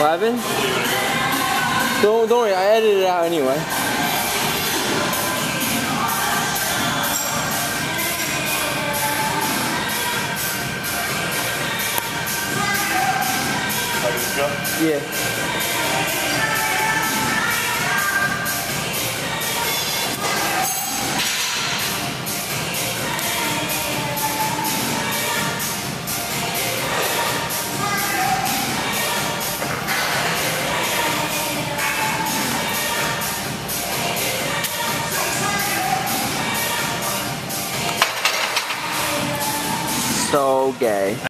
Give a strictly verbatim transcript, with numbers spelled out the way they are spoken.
Vibing? Don't, don't worry, I edited it out anyway. Yeah. So gay.